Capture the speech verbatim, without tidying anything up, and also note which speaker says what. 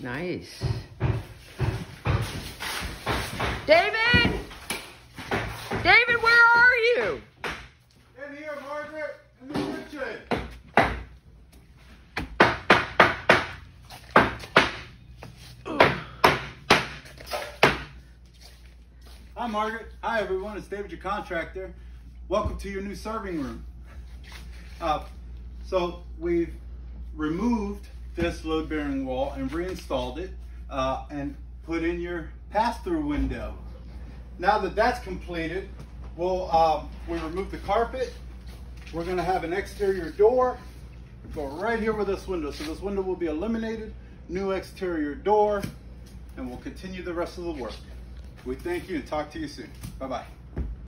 Speaker 1: Nice. David! David, where are you?
Speaker 2: In here, Margaret, in the kitchen. Hi, Margaret. Hi, everyone. It's David, your contractor. Welcome to your new serving room. Uh, so we've removed this load-bearing wall and reinstalled it uh, and put in your pass-through window. Now that that's completed, we'll um, we remove the carpet. We're going to have an exterior door go right here with this window. So this window will be eliminated, new exterior door, and we'll continue the rest of the work. We thank you and talk to you soon. Bye-bye.